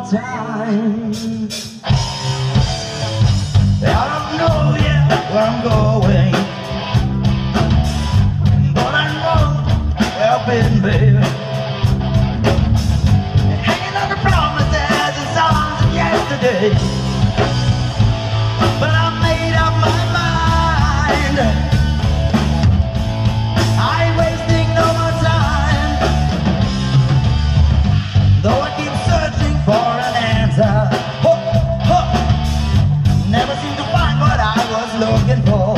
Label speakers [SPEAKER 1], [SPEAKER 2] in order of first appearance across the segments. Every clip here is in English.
[SPEAKER 1] time. I don't know yet where I'm going, but I know where I've been, baby. Hanging on the promises and songs of yesterday. But I made up my mind. I ain't wasting no more time. Though I keep searching for an answer, never seem to find what I was looking for.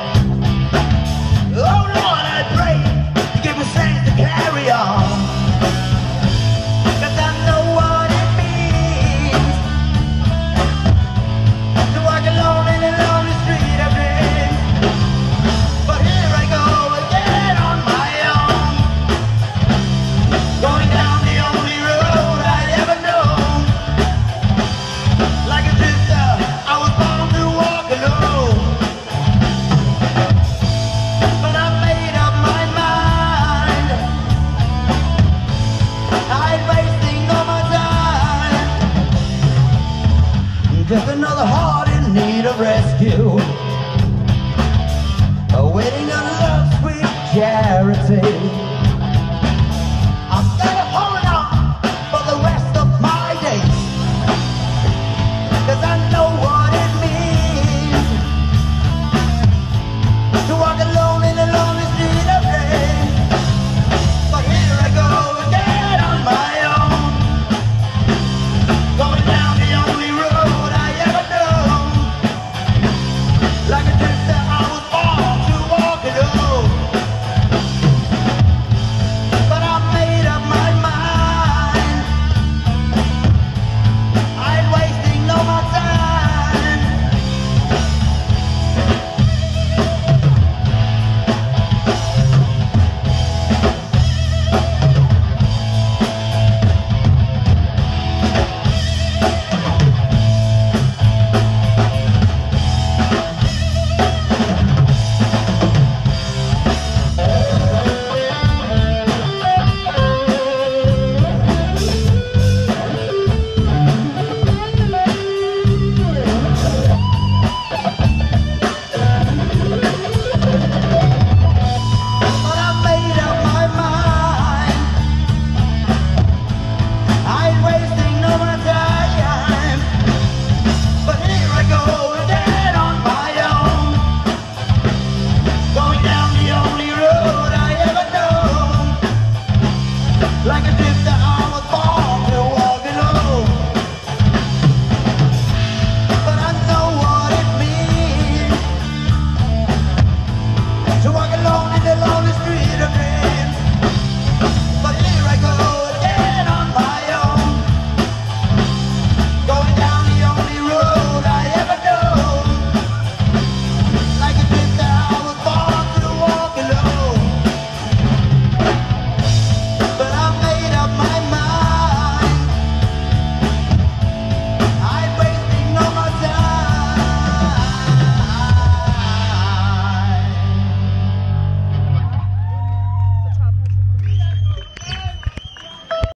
[SPEAKER 1] Oh Lord, I pray you give me strength to carry on, 'cause I know what it means to walk alone in a lonely street of dreams. But here I go again on my own, going down the only road I'd ever known. Like a drifter, I was born to walk alone. But I made up my mind. I ain't wasting no more time. Just another heart in need of rescue, awaiting a love sweet charity.